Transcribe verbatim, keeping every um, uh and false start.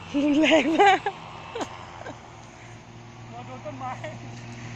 รุนแรงมากหัวโดนต้นไม้